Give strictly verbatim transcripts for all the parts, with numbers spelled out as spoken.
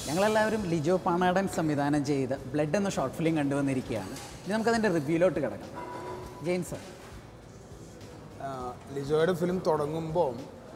ഞങ്ങളെല്ലാവരും ലിജോ പനാഡൻ സംവിധാനം ചെയ്ത് ബ്ലഡ് എന്ന ഷോർട്ട് ഫിലിം കണ്ടുവന്നിരിക്കുകയാണ്. ഇനി നമുക്കതിൻ്റെ റിവ്യൂലോട്ട് കിടക്കാം. ജെയിൻ സർ, ലിജോയുടെ ഫിലിം തുടങ്ങുമ്പോൾ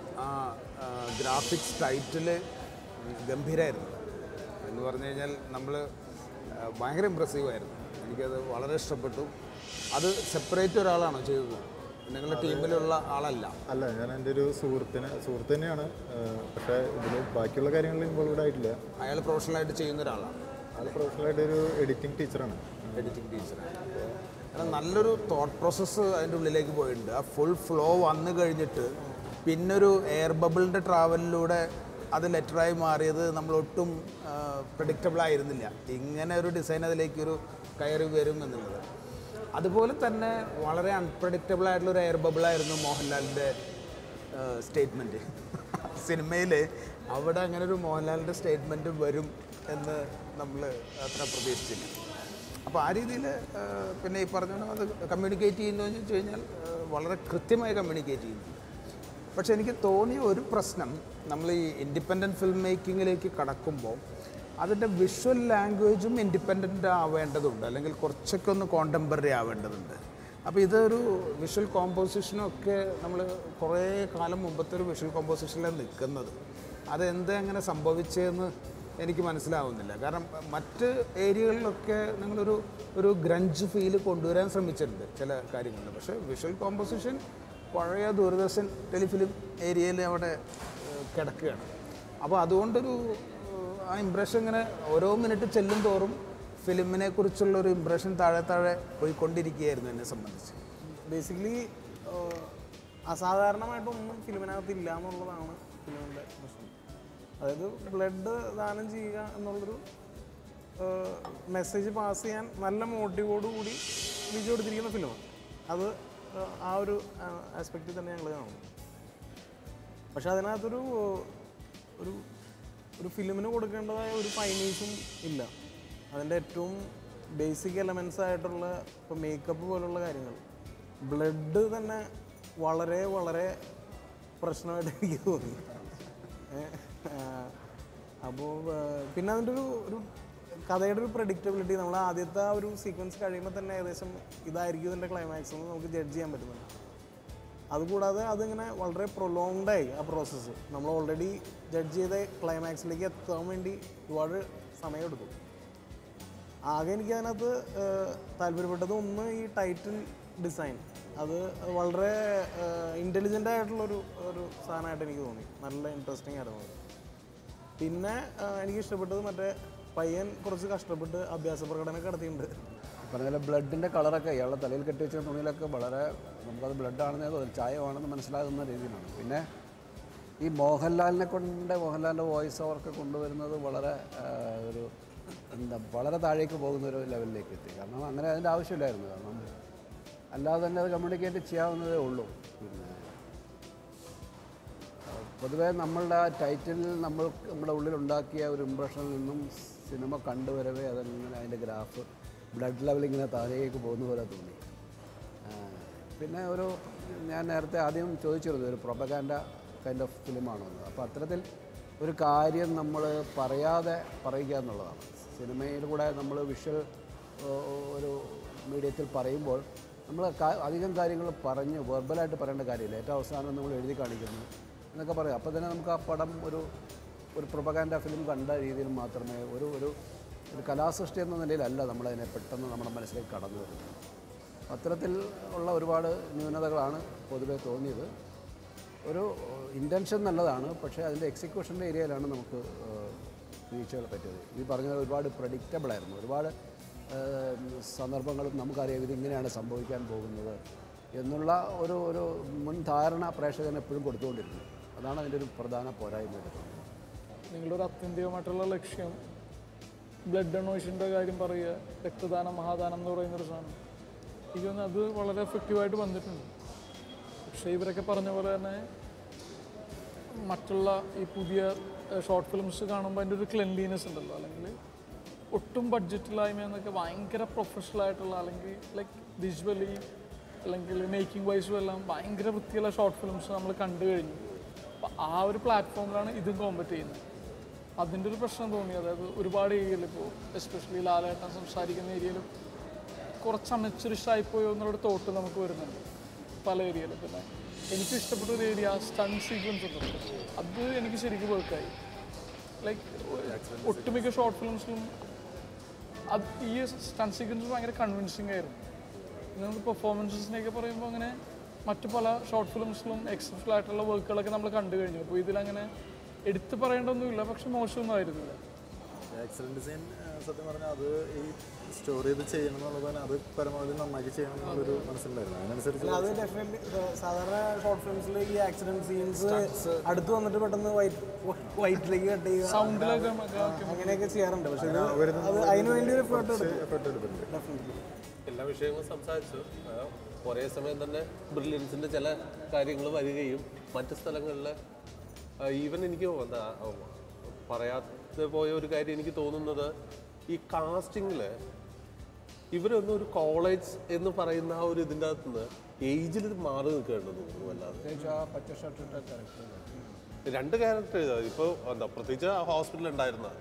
ഗ്രാഫിക്സ് ടൈറ്റിൽ ഗംഭീരമായിരുന്നു എന്ന് പറഞ്ഞു കഴിഞ്ഞാൽ നമ്മൾ ഭയങ്കര ഇമ്പ്രസീവായിരുന്നു. എനിക്കത് വളരെ ഇഷ്ടപ്പെട്ടു. അത് സെപ്പറേറ്റ് ഒരാളാണോ ചെയ്തത്? നിങ്ങളുടെ ടീമിലുള്ള ആളല്ല? അല്ല, ഞാൻ എൻ്റെ ഒരു സുഹൃത്തിന് സുഹൃത്ത് തന്നെയാണ്. പക്ഷേ ഇതിൽ ബാക്കിയുള്ള കാര്യങ്ങളിൽ ഇൻവോൾവ് ആയിട്ടില്ല. അയാൾ പ്രൊഫഷണലായിട്ട് ചെയ്യുന്ന ഒരാളാണ്. അയാൾ പ്രൊഫഷണലായിട്ട് ഒരു എഡിറ്റിംഗ് ടീച്ചറാണ്. എഡിറ്റിംഗ് ടീച്ചറാണ്. കാരണം നല്ലൊരു തോട്ട് പ്രോസസ്സ് അതിൻ്റെ ഉള്ളിലേക്ക് പോയിട്ടുണ്ട്. ആ ഫുൾ ഫ്ലോ വന്നു കഴിഞ്ഞിട്ട് പിന്നൊരു എയർ ബബിളിൻ്റെ ട്രാവലിലൂടെ അത് ലെറ്ററായി മാറിയത് നമ്മളൊട്ടും പ്രഡിക്റ്റബിൾ ആയിരുന്നില്ല. ഇങ്ങനെ ഒരു ഡിസൈൻ അതിലേക്കൊരു കയറി വരും എന്നുള്ളത്. അതുപോലെ തന്നെ വളരെ അൺപ്രഡിക്റ്റബിൾ ആയിട്ടുള്ളൊരു എയർ ബബിളായിരുന്നു മോഹൻലാലിൻ്റെ സ്റ്റേറ്റ്മെൻറ്റ്. സിനിമയിൽ അവിടെ അങ്ങനെ ഒരു മോഹൻലാലിൻ്റെ സ്റ്റേറ്റ്മെൻറ്റ് വരും എന്ന് നമ്മൾ അത്ര പ്രതീക്ഷിച്ചില്ല. അപ്പോൾ ആ രീതിയിൽ പിന്നെ ഈ പറഞ്ഞ അത് കമ്മ്യൂണിക്കേറ്റ് ചെയ്യുന്നു എന്ന് വെച്ച് കഴിഞ്ഞാൽ വളരെ കൃത്യമായി കമ്മ്യൂണിക്കേറ്റ് ചെയ്യുന്നു. പക്ഷെ എനിക്ക് തോന്നിയ ഒരു പ്രശ്നം, നമ്മൾ ഈ ഇൻഡിപെൻഡൻറ്റ് ഫിലിം മേക്കിങ്ങിലേക്ക് കടക്കുമ്പോൾ അതിൻ്റെ വിഷ്വൽ ലാംഗ്വേജും ഇൻഡിപെൻഡൻ്റ് ആവേണ്ടതുണ്ട്, അല്ലെങ്കിൽ കുറച്ചൊക്കെ ഒന്ന് കോണ്ടംപററി ആവേണ്ടതുണ്ട്. അപ്പോൾ ഇതൊരു വിഷ്വൽ കോമ്പോസിഷനൊക്കെ നമ്മൾ കുറേ കാലം മുമ്പത്തെ ഒരു വിഷ്വൽ കോമ്പോസിഷനിലാണ് നിൽക്കുന്നത്. അതെന്ത് അങ്ങനെ സംഭവിച്ചതെന്ന് എനിക്ക് മനസ്സിലാവുന്നില്ല. കാരണം മറ്റ് ഏരിയകളിലൊക്കെ നിങ്ങളൊരു ഒരു ഗ്രഞ്ച് ഫീൽ കൊണ്ടുവരാൻ ശ്രമിച്ചിട്ടുണ്ട് ചില കാര്യങ്ങളിൽ. പക്ഷേ വിഷ്വൽ കോമ്പോസിഷൻ പഴയ ദൂരദർശൻ ടെലിഫിലിം ഏരിയയിൽ അവിടെ കിടക്കുകയാണ്. അപ്പോൾ അതുകൊണ്ടൊരു ആ ഇംപ്രഷൻ ഇങ്ങനെ ഓരോ മിനിറ്റ് ചെല്ലും തോറും ഫിലിമിനെ കുറിച്ചുള്ളൊരു ഇംപ്രഷൻ താഴെ താഴെ പോയിക്കൊണ്ടിരിക്കുകയായിരുന്നു എന്നെ സംബന്ധിച്ച്. ബേസിക്കലി അസാധാരണമായിട്ടൊന്നും ഫിലിമിനകത്ത് ഇല്ല എന്നുള്ളതാണ് ഫിലിമിൻ്റെ പ്രശ്നം. അതായത് ബ്ലഡ് ദാനം ചെയ്യുക എന്നുള്ളൊരു മെസ്സേജ് പാസ് ചെയ്യാൻ നല്ല മോട്ടീവോടുകൂടി ലിജോ എടുത്തിരിക്കുന്ന ഫിലിമാണ്. അത് ആ ഒരു ആസ്പെക്റ്റിൽ തന്നെ ഞങ്ങൾ കാണുന്നു. പക്ഷെ അതിനകത്തൊരു ഒരു ഒരു ഫിലിമിന് കൊടുക്കേണ്ടതായ ഒരു ഫൈനീസും ഇല്ല. അതിൻ്റെ ഏറ്റവും ബേസിക് എലമെൻറ്റ്സ് ആയിട്ടുള്ള ഇപ്പോൾ മേക്കപ്പ് പോലുള്ള കാര്യങ്ങൾ, ബ്ലഡ് തന്നെ വളരെ വളരെ പ്രശ്നമായിട്ട് എനിക്ക് തോന്നി. അപ്പോൾ പിന്നെ അതിൻ്റെ ഒരു ഒരു കഥയുടെ ഒരു പ്രഡിക്റ്റബിലിറ്റി, നമ്മൾ ആദ്യത്തെ ആ ഒരു സീക്വൻസ് കഴിയുമ്പോൾ തന്നെ ഏകദേശം ഇതായിരിക്കും ഇതിൻ്റെ ക്ലൈമാക്സ് എന്ന് നമുക്ക് ജഡ്ജ് ചെയ്യാൻ പറ്റുന്നുണ്ട്. അതുകൂടാതെ അതിങ്ങനെ വളരെ പ്രൊലോങ്ഡായി ആ പ്രോസസ്സ്. നമ്മൾ ഓൾറെഡി ജഡ്ജ് ചെയ്ത ക്ലൈമാക്സിലേക്ക് എത്താൻ വേണ്ടി ഒരുപാട് സമയമെടുക്കും. ആകെ എനിക്ക് അതിനകത്ത് താല്പര്യപ്പെട്ടത് ഒന്ന് ഈ ടൈറ്റിൽ ഡിസൈൻ, അത് വളരെ ഇൻ്റലിജൻ്റ് ആയിട്ടുള്ളൊരു ഒരു സാധനമായിട്ട് എനിക്ക് തോന്നി. നല്ല ഇൻട്രസ്റ്റിംഗ് ആയിരുന്നു. പിന്നെ എനിക്ക് ഇഷ്ടപ്പെട്ടത് മറ്റേ പയ്യൻ കുറച്ച് കഷ്ടപ്പെട്ട് അഭ്യാസ പ്രകടനമൊക്കെ നടത്തിയിട്ടുണ്ട്. പറഞ്ഞ ബ്ലഡിൻ്റെ കളറൊക്കെ ഇയാളുടെ തലയിൽ കെട്ടി വെച്ച തുണിയിലൊക്കെ വളരെ നമുക്കത് ബ്ലഡാണെന്ന് തോന്നി, ചായമാണെന്ന് മനസ്സിലാകുന്ന രീതിയിലാണ്. പിന്നെ ഈ മോഹൻലാലിനെ കൊണ്ട് മോഹൻലാലിൻ്റെ വോയിസ് ഓവർക്ക് കൊണ്ടുവരുന്നത് വളരെ ഒരു എന്താ വളരെ താഴേക്ക് പോകുന്ന ഒരു ലെവലിലേക്ക് എത്തി. കാരണം അങ്ങനെ അതിൻ്റെ ആവശ്യമില്ലായിരുന്നു. കാരണം അല്ലാതെ തന്നെ അത് കമ്മ്യൂണിക്കേറ്റ് ചെയ്യാവുന്നതേ ഉള്ളൂ. പിന്നെ പൊതുവേ നമ്മളുടെ ആ ടൈറ്റിൽ നമ്മൾ നമ്മുടെ ഉള്ളിലുണ്ടാക്കിയ ഒരു ഇംപ്രഷനിൽ നിന്നും സിനിമ കണ്ടുവരവേ അതങ്ങനെ അതിൻ്റെ ഗ്രാഫ് ബ്ലഡ് ലെവൽ ഇങ്ങനെ താഴേക്ക് പോകുന്ന പോലെ തോന്നി. പിന്നെ ഒരു ഞാൻ നേരത്തെ ആദ്യം ചോദിച്ചിരുന്നു ഒരു പ്രൊപ്പഗാൻഡ കൈൻഡ് ഓഫ് ഫിലിമാണോ എന്ന്. അപ്പോൾ അത്തരത്തിൽ ഒരു കാര്യം നമ്മൾ പറയാതെ പറയുക എന്നുള്ളതാണ്. സിനിമയിലൂടെ നമ്മൾ വിഷ്വൽ ഒരു മീഡിയത്തിൽ പറയുമ്പോൾ നമ്മൾ അധികം കാര്യങ്ങൾ പറഞ്ഞ് വെർബലായിട്ട് പറയേണ്ട കാര്യമില്ല. ഏറ്റവും അവസാനം നമ്മൾ എഴുതി കാണിക്കുന്നു എന്നൊക്കെ പറയും. അപ്പോൾ തന്നെ നമുക്ക് ആ പടം ഒരു ഒരു പ്രൊപ്പഗാൻഡ ഫിലിം കണ്ട രീതിയിൽ മാത്രമേ ഒരു ഒരു ഒരു കലാസൃഷ്ടി എന്ന നിലയിലല്ല നമ്മളതിനെ പെട്ടെന്ന് നമ്മുടെ മനസ്സിലേക്ക് കടന്നു വരുന്നത്. അത്തരത്തിൽ ഉള്ള ഒരുപാട് ന്യൂനതകളാണ് പൊതുവെ തോന്നിയത്. ഒരു ഇൻറ്റൻഷൻ നല്ലതാണ്, പക്ഷേ അതിൻ്റെ എക്സിക്യൂഷൻ്റെ ഏരിയയിലാണ് നമുക്ക് വീഴ്ചകൾ പറ്റിയത്. ഈ പറഞ്ഞത് ഒരുപാട് പ്രഡിക്റ്റബിളായിരുന്നു. ഒരുപാട് സന്ദർഭങ്ങളും നമുക്കറിയാം ഇതിങ്ങനെയാണ് സംഭവിക്കാൻ പോകുന്നത് എന്നുള്ള ഒരു ഒരു മുൻധാരണ പ്രേക്ഷകന് എപ്പോഴും കൊടുത്തുകൊണ്ടിരുന്നു. അതാണ് അതിൻ്റെ ഒരു പ്രധാന പോരായ്മയായിട്ട് തോന്നുന്നത്. നിങ്ങളുടെ ഒരു ആത്യന്തികമായിട്ടുള്ള ലക്ഷ്യം ബ്ലഡ് ഡൊണേഷൻ്റെ കാര്യം പറയുക, രക്തദാനം മഹാദാനം എന്ന് പറയുന്നൊരു സാധനം, എനിക്ക് തോന്നുന്നു അത് വളരെ എഫക്റ്റീവായിട്ട് വന്നിട്ടുണ്ട്. പക്ഷേ ഇവരൊക്കെ പറഞ്ഞ പോലെ തന്നെ മറ്റുള്ള ഈ പുതിയ ഷോർട്ട് ഫിലിംസ് കാണുമ്പോൾ അതിൻ്റെ ഒരു ക്ലെൻലിനെസ് ഉണ്ടല്ലോ, അല്ലെങ്കിൽ ഒട്ടും ബഡ്ജറ്റില്ലായ്മ എന്നൊക്കെ ഭയങ്കര പ്രൊഫഷണലായിട്ടുള്ള, അല്ലെങ്കിൽ ലൈക്ക് വിഷ്വലി അല്ലെങ്കിൽ മേക്കിംഗ് വൈസും എല്ലാം ഭയങ്കര വൃത്തിയുള്ള ഷോർട്ട് ഫിലിംസ് നമ്മൾ കണ്ടു കഴിഞ്ഞു. അപ്പോൾ ആ ഒരു പ്ലാറ്റ്ഫോമിലാണ് ഇതും കോമ്പറ്റ് ചെയ്യുന്നത്. അതിൻ്റെ ഒരു പ്രശ്നം തോന്നി. അതായത് ഒരുപാട് ഏരിയയിൽ ഇപ്പോൾ എസ്പെഷ്യലി ലാലേട്ടൻ സംസാരിക്കുന്ന ഏരിയയിലും കുറച്ച് അമച്ചുറിഷായിപ്പോയോ എന്നുള്ളൊരു തോട്ട് നമുക്ക് വരുന്നുണ്ട് പല ഏരിയയിലും. പിന്നെ എനിക്ക് ഇഷ്ടപ്പെട്ട ഒരു ഏരിയ സ്റ്റൺ സീക്വൻസ് ഉണ്ട്, അത് എനിക്ക് ശരിക്കും വർക്കായി. ലൈക്ക് ഒട്ടുമിക്ക ഷോർട്ട് ഫിലിംസിലും അത് ഈ സ്റ്റൺ സീക്വൻസ് ഭയങ്കര കൺവിൻസിങ് ആയിരുന്നു. നമുക്ക് പെർഫോമൻസസിനെയൊക്കെ പറയുമ്പോൾ അങ്ങനെ മറ്റു പല ഷോർട്ട് ഫിലിംസിലും എക്സെപ്ഷണൽ ആയിട്ടുള്ള വർക്കുകളൊക്കെ നമ്മൾ കണ്ടു കഴിഞ്ഞു. അപ്പോൾ ഇതിലങ്ങനെ എടുത്തു പറയേണ്ടതൊന്നുമില്ല, പക്ഷെ മോശമൊന്നും ആയിരുന്നില്ല. ആക്സിഡൻറ്റ് ഡിസൈൻ സത്യം പറഞ്ഞാൽ അത് ഈ സ്റ്റോർ ചെയ്ത് ചെയ്യണം എന്നുള്ളത് അത് പരമാവധി നന്നാക്കി ചെയ്യണം എന്നുള്ളൊരു മനസ്സിലായിരുന്നു. അതിനനുസരിച്ച് അത് ഡെഫിനറ്റ്ലി സാധാരണ ഷോർട്ട് ഫിലിംസിൽ ഈ ആക്സിഡന്റ് സീൻസ് അടുത്ത് വന്നിട്ട് പെട്ടെന്ന് വൈറ്റ് വൈറ്റിലേക്ക് കട്ട് ചെയ്യുക, സൗണ്ടിലൊക്കെ അങ്ങനെയൊക്കെ ചെയ്യാറുണ്ട്. പക്ഷെ ഇത് അത് അതിന് വേണ്ടി ഒരു എഫേർട്ട് എടുത്തിട്ടുണ്ട്. ഡെഫിനറ്റ്ലി എല്ലാ വിഷയങ്ങളും സംസാരിച്ചു. ഒരേ സമയം തന്നെ ബ്രില്യൻസിൻ്റെ ചില കാര്യങ്ങൾ വരികയും മറ്റ് സ്ഥലങ്ങളിൽ ഈവൻ എനിക്ക് എന്താ പറയാതെ പോയ ഒരു കാര്യം എനിക്ക് തോന്നുന്നത്, ഈ കാസ്റ്റിങ്ങിൽ ഇവരൊന്നും ഒരു കോളേജ് എന്ന് പറയുന്ന ആ ഒരു ഇതിൻ്റെ അകത്ത് നിന്ന് ഏജിൽ മാറി നിൽക്കേണ്ടത് തോന്നുന്നു. അല്ലാതെ രണ്ട് ക്യാരക്ടർ ഇപ്പോൾ എന്താ പ്രത്യേകിച്ച് ആ ഹോസ്പിറ്റലിൽ ഉണ്ടായിരുന്ന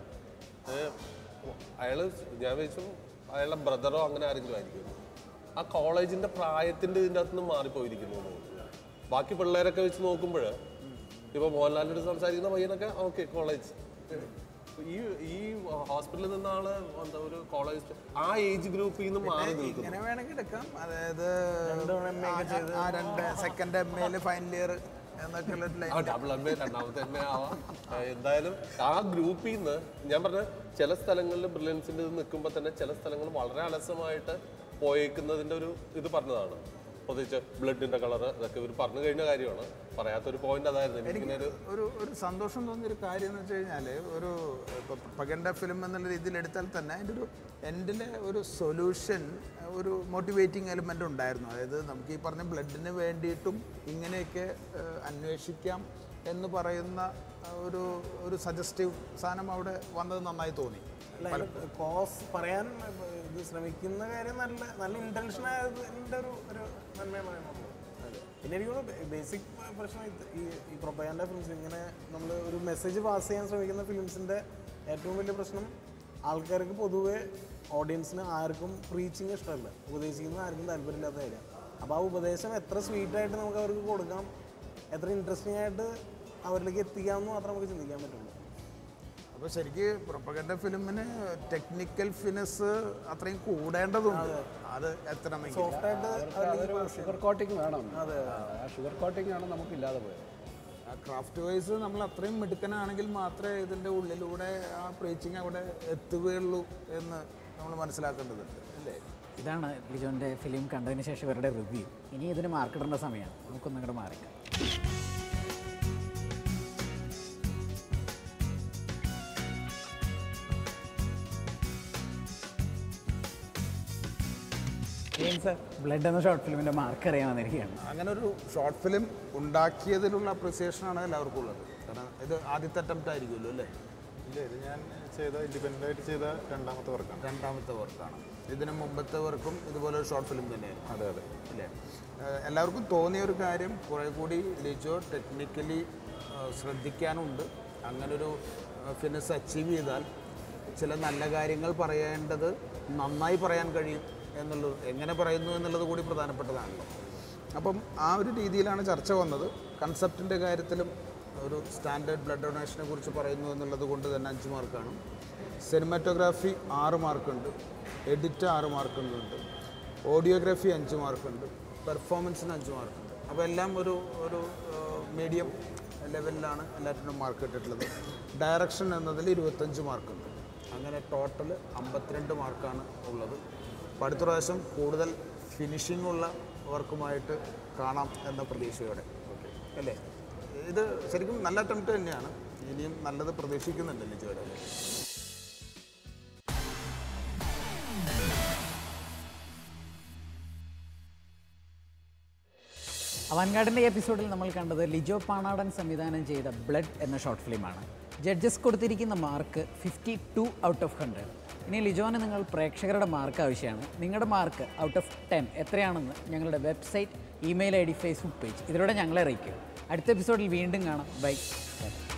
അയാൾ ഞാൻ വെച്ചു അയാളുടെ ബ്രദറോ അങ്ങനെ ആരെങ്കിലും ആയിരിക്കും. ആ കോളേജിൻ്റെ പ്രായത്തിൻ്റെ ഇതിൻ്റെ അകത്ത് നിന്ന് മാറിപ്പോയിരിക്കുന്നു. ബാക്കി പിള്ളേരൊക്കെ വെച്ച് നോക്കുമ്പോൾ ഇപ്പോൾ മോഹൻലാലിനോട് സംസാരിക്കുന്ന പയ്യനൊക്കെ ഓക്കെ കോളേജ്, ഈ ഈ ഹോസ്പിറ്റലിൽ നിന്നാണ് എന്താ ഒരു കോളേജ് ആ ഏജ് ഗ്രൂപ്പിൽ നിന്ന് മാറി നിൽക്കുന്നത്. ഇങ്ങനെ വേണമെങ്കിൽ എടുക്കാം. അതായത് ആ രണ്ട് സെക്കൻഡ് എം എയിൽ ഫൈനൽ ഇയർ എന്നൊക്കെ ഡബിൾ എം എ രണ്ടാമത്തെ എം എ ആവാം. എന്തായാലും ആ ഗ്രൂപ്പിൽ നിന്ന് ഞാൻ പറഞ്ഞ ചില സ്ഥലങ്ങളിൽ ബ്രില്യൻസിൻ്റെ ഇത് നിൽക്കുമ്പോൾ തന്നെ ചില സ്ഥലങ്ങൾ വളരെ അലസമായിട്ട് പോയേക്കുന്നതിൻ്റെ ഒരു ഇത് പറഞ്ഞതാണ്. പ്രത്യേകിച്ച് ബ്ലഡിൻ്റെ കളർ ഇതൊക്കെ ഇവർ പറഞ്ഞു കഴിഞ്ഞ കാര്യമാണ്, പറയാത്തൊരു പോയിന്റ് അതായിരുന്നു. എനിക്ക് ഒരു ഒരു സന്തോഷം തോന്നിയൊരു കാര്യം എന്ന് വെച്ച് കഴിഞ്ഞാൽ, ഒരു ഇപ്പോൾ പ്രഗണ്ട ഫിലിം എന്നുള്ള രീതിയിൽ എടുത്താൽ തന്നെ അതിൻ്റെ ഒരു എൻഡിലെ ഒരു സൊല്യൂഷൻ, ഒരു മോട്ടിവേറ്റിംഗ് എലിമെൻ്റ് ഉണ്ടായിരുന്നു. അതായത് നമുക്ക് ഈ പറഞ്ഞ ബ്ലഡിന് വേണ്ടിയിട്ടും ഇങ്ങനെയൊക്കെ അന്വേഷിക്കാം എന്ന് പറയുന്ന ഒരു ഒരു സജസ്റ്റീവ് സാധനം അവിടെ വന്നത് നന്നായി തോന്നി. കോസ് പറയാൻ ഇത് ശ്രമിക്കുന്ന കാര്യം നല്ല നല്ല ഇൻറ്റൻഷൻ ആയതിൻ്റെ ഒരു ഒരു നന്മയാണ്. പിന്നെ എനിക്ക് തോന്നുന്നു ബേസിക് പ്രശ്നം ഈ ഈ പ്രൊപ്പഗാൻഡ ഫിലിംസ് ഇങ്ങനെ നമ്മൾ ഒരു മെസ്സേജ് പാസ് ചെയ്യാൻ ശ്രമിക്കുന്ന ഫിലിംസിൻ്റെ ഏറ്റവും വലിയ പ്രശ്നം ആൾക്കാർക്ക് പൊതുവെ ഓഡിയൻസിന് ആർക്കും പ്രീച്ചിങ് ഇഷ്ടമല്ല, ഉപദേശിക്കുന്ന ആർക്കും താല്പര്യമില്ലാത്ത കാര്യം. അപ്പോൾ ആ ഉപദേശം എത്ര സ്വീറ്റായിട്ട് നമുക്ക് അവർക്ക് കൊടുക്കാം, എത്ര ഇൻട്രസ്റ്റിംഗ് ആയിട്ട് അവരിലേക്ക് എത്തിക്കാമെന്ന് മാത്രം നമുക്ക് ചിന്തിക്കാൻ പറ്റുള്ളൂ. അപ്പോൾ ശരിക്കും പ്രൊപ്പഗൻഡ ഫിലിമിന് ടെക്നിക്കൽ ഫിനസ് അത്രയും കൂടേണ്ടതുണ്ട്. അത് എത്തണമെങ്കിൽ സോഫ്റ്റായിട്ട് ഷുഗർ കോട്ടിങ് വേണം. അതെ, ആ ഷുഗർ കോട്ടിങ് ആണ് നമുക്കില്ലാതെ പോയത്. ആ ക്രാഫ്റ്റ് വൈസ് നമ്മൾ അത്രയും മിടുക്കനാണെങ്കിൽ മാത്രമേ ഇതിൻ്റെ ഉള്ളിലൂടെ ആ പ്രീച്ചിങ് അവിടെ എത്തുകയുള്ളൂ എന്ന് നമ്മൾ മനസ്സിലാക്കേണ്ടതുണ്ട്, അല്ലേ? ഇതാണ് ലിജോൻ്റെ ഫിലിം കണ്ടതിന് ശേഷം ഇവരുടെ റിവ്യൂ. ഇനി ഇതിന് മാർക്കിടേണ്ട സമയമാണ്, നമുക്കൊന്നും കൂടെ മാറിക്കാം. ബ്ലഡ് എന്ന ഷോർട്ട് ഫിലിമിൻ്റെ മാർക്ക് അറിയാൻ വന്നിരിക്കുകയാണ്. അങ്ങനെ ഒരു ഷോർട്ട് ഫിലിം ഉണ്ടാക്കിയതിലുള്ള അപ്രിസിയേഷനാണ് എല്ലാവർക്കും ഉള്ളത്. കാരണം ഇത് ആദ്യത്തെ അറ്റംപ്റ്റ് ആയിരിക്കുമല്ലോ, അല്ലേ? ഇല്ല, ഇത് ഞാൻ ചെയ്ത ഇൻഡിപെൻഡൻ്റ് ആയിട്ട് ചെയ്ത രണ്ടാമത്തെ വർക്കാണ്. രണ്ടാമത്തെ വർക്കാണ്. ഇതിന് മുമ്പത്തെ വർക്കും ഇതുപോലെ ഒരു ഷോർട്ട് ഫിലിം തന്നെയായിരുന്നു. അതെ അതെ അല്ലേ? എല്ലാവർക്കും തോന്നിയ ഒരു കാര്യം കുറേ കൂടി ലിജോ ടെക്നിക്കലി ശ്രദ്ധിക്കാനുണ്ട്. അങ്ങനൊരു ഫിനിഷ് അച്ചീവ് ചെയ്താൽ ചില നല്ല കാര്യങ്ങൾ പറയേണ്ടത് നന്നായി പറയാൻ കഴിയും എന്നുള്ളത്, എങ്ങനെ പറയുന്നു എന്നുള്ളത് കൂടി പ്രധാനപ്പെട്ടതാണല്ലോ. അപ്പം ആ ഒരു രീതിയിലാണ് ചർച്ച വന്നത്. കൺസെപ്റ്റിൻ്റെ കാര്യത്തിലും ഒരു സ്റ്റാൻഡേർഡ് ബ്ലഡ് ഡൊണേഷനെ കുറിച്ച് പറയുന്നു എന്നുള്ളത് കൊണ്ട് തന്നെ അഞ്ച് മാർക്കാണ്. സിനിമാറ്റോഗ്രാഫി ആറ് മാർക്കുണ്ട്, എഡിറ്റ് ആറ് മാർക്കുണ്ട്, ഓഡിയോഗ്രാഫി അഞ്ച് മാർക്കുണ്ട്, പെർഫോമൻസിന് അഞ്ച് മാർക്കുണ്ട്. അപ്പോൾ എല്ലാം ഒരു ഒരു മീഡിയം ലെവലിലാണ് എല്ലാറ്റിനും മാർക്ക് ഇട്ടിട്ടുള്ളത്. ഡയറക്ഷൻ എന്നതിൽ ഇരുപത്തഞ്ച് മാർക്കുണ്ട്. അങ്ങനെ ടോട്ടൽ അമ്പത്തിരണ്ട് മാർക്കാണ് ഉള്ളത്. അപ്പോൾ അടുത്ത പ്രാവശ്യം കൂടുതൽ ഫിനിഷിംഗ് ഉള്ള വർക്കുമായിട്ട് കാണാം എന്ന പ്രതീക്ഷയോടെ. ഓക്കെ അല്ലേ? ഇത് ശരിക്കും നല്ല അറ്റംപ്റ്റ് തന്നെയാണ്. ഇനിയും നല്ലത് പ്രതീക്ഷിക്കുന്നുണ്ട് ലിജോയുടെ. അവൻഗാർഡിൻ്റെ എപ്പിസോഡിൽ നമ്മൾ കണ്ടത് ലിജോ പാണാടൻ സംവിധാനം ചെയ്ത ബ്ലഡ് എന്ന ഷോർട്ട് ഫിലിമാണ്. ജഡ്ജസ് കൊടുത്തിരിക്കുന്ന mark fifty two out of hundred. ഇനി ലിജോന് നിങ്ങൾ പ്രേക്ഷകരുടെ മാർക്ക് ആവശ്യമാണ്. നിങ്ങളുടെ മാർക്ക് ഔട്ട് ഓഫ് ടെൻ എത്രയാണെന്ന് ഞങ്ങളുടെ website, email I D, Facebook page ഇതിലൂടെ ഞങ്ങളെ അറിയിക്കും. അടുത്ത എപ്പിസോഡിൽ വീണ്ടും കാണാം. ബൈ.